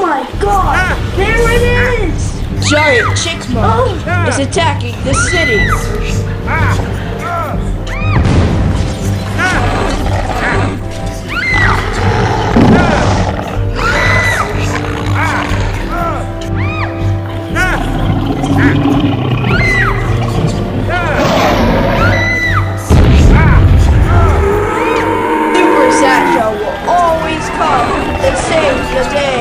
my god! There it is! Giant chipmunk is attacking the city. Super Sasha will always come and save the day.